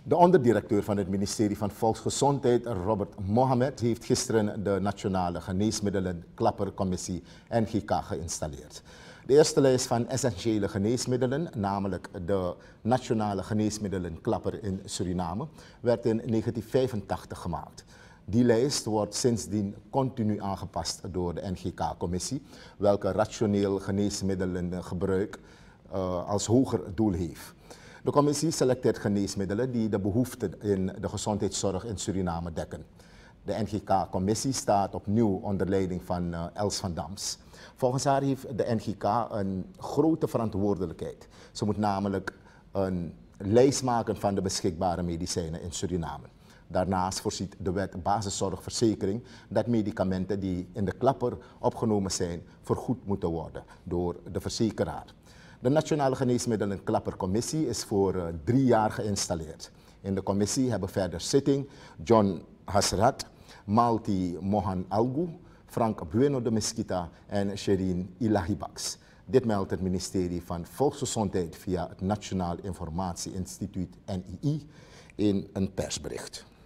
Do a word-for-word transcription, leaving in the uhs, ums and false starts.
De onderdirecteur van het ministerie van Volksgezondheid, Robert Mohamed, heeft gisteren de Nationale Geneesmiddelen-Klappercommissie N G K geïnstalleerd. De eerste lijst van essentiële geneesmiddelen, namelijk de Nationale Geneesmiddelen-Klapper in Suriname, werd in negentien vijfentachtig gemaakt. Die lijst wordt sindsdien continu aangepast door de N G K-commissie, welke rationeel geneesmiddelengebruik uh, als hoger doel heeft. De commissie selecteert geneesmiddelen die de behoeften in de gezondheidszorg in Suriname dekken. De N G K-commissie staat opnieuw onder leiding van uh, Els van Dams. Volgens haar heeft de N G K een grote verantwoordelijkheid. Ze moet namelijk een lijst maken van de beschikbare medicijnen in Suriname. Daarnaast voorziet de wet basiszorgverzekering dat medicamenten die in de klapper opgenomen zijn vergoed moeten worden door de verzekeraar. De Nationale Geneesmiddelen-Klappercommissie is voor uh, drie jaar geïnstalleerd. In de commissie hebben verder zitting John Hasrat, Malti Mohan Algu, Frank Bueno de Mesquita en Sherin Ilahibaks. Dit meldt het ministerie van Volksgezondheid via het Nationaal Informatie Instituut N I I in een persbericht.